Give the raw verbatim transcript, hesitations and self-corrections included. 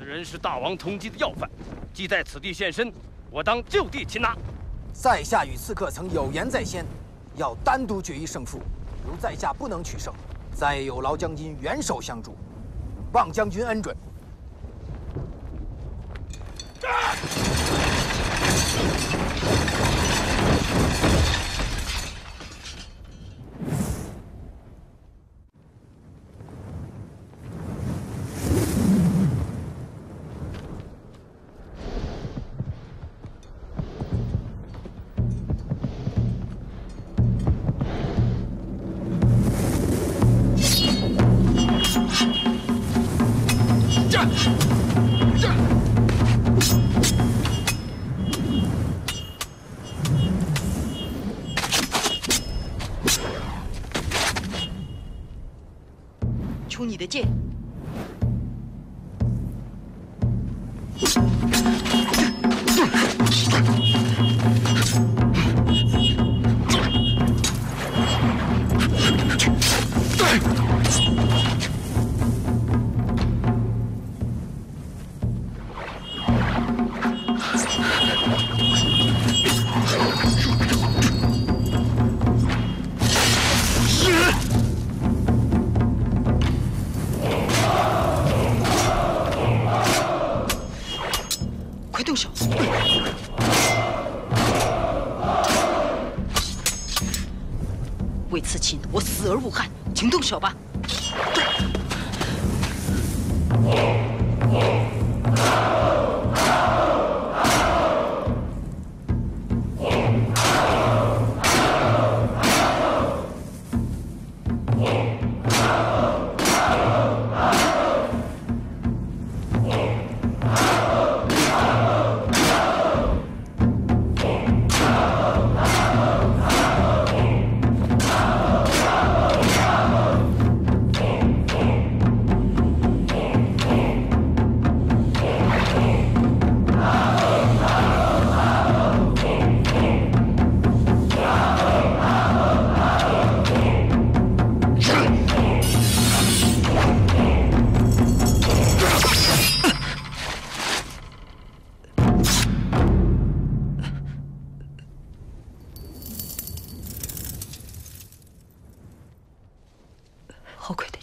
人是大王通缉的要犯，既在此地现身，我当就地擒拿。 在下与刺客曾有言在先，要单独决一胜负。如在下不能取胜，再有劳将军援手相助，望将军恩准。啊出你的剑！快动手！为此侵，我死而无憾，请动手吧。 好快的。